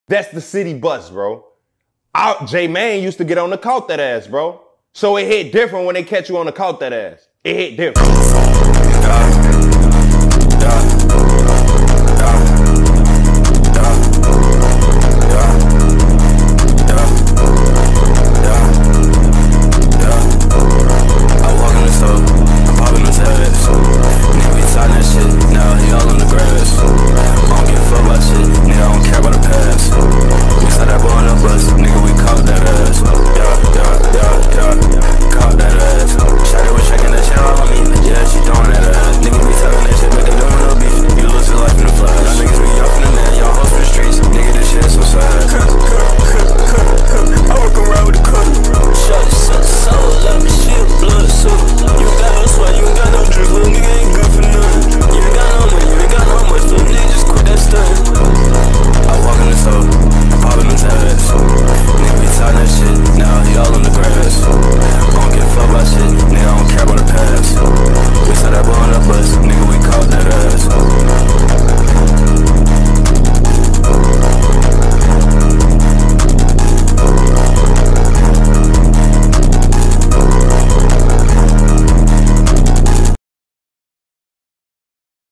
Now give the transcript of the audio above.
That's the city bus, bro. J-Man used to get on the caught that ass, bro. So it hit different when they catch you on the caught that ass. It hit different.